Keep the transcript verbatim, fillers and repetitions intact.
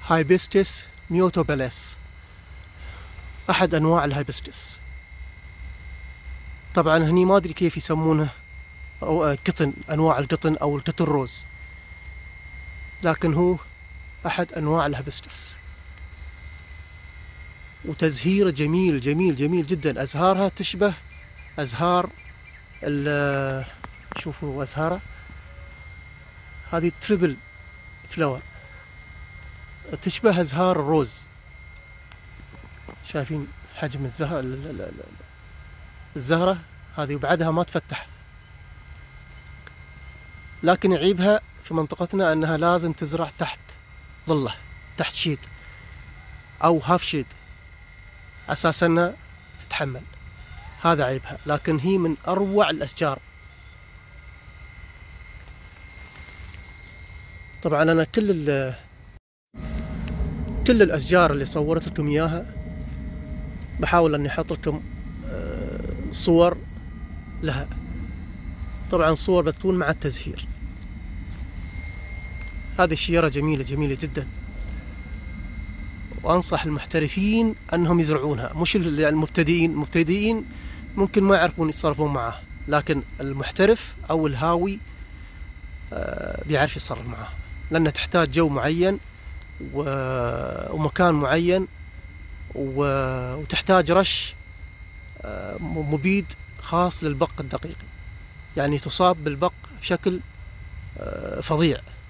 هايبسكس ميوتوباليس، أحد أنواع الهايبسكس. طبعا هني ما أدري كيف يسمونه، أو قطن، أنواع القطن أو القطن روز، لكن هو أحد أنواع الهايبسكس. وتزهيره جميل جميل جميل جدا. أزهارها تشبه أزهار ال شوفوا أزهارها هذه تريبل فلاور، تشبه أزهار الروز. شايفين حجم الزهرة الزهرة هذه، وبعدها ما تفتحت. لكن عيبها في منطقتنا أنها لازم تزرع تحت ظله، تحت شيد أو هاف شيد، أساس أنها تتحمل. هذا عيبها، لكن هي من أروع الأشجار. طبعا أنا كل كل الأشجار اللي صورت لكم إياها بحاول أني أحط لكم صور لها. طبعا صور بتكون مع التزهير. هذه الشجرة جميلة جميلة جدا، وأنصح المحترفين أنهم يزرعونها، مش المبتدئين. المبتدئين ممكن ما يعرفون يتصرفون معه، لكن المحترف أو الهاوي بيعرف يتصرف معه، لأنها تحتاج جو معين ومكان معين، وتحتاج رش مبيد خاص للبق الدقيق، يعني تصاب بالبق بشكل فظيع.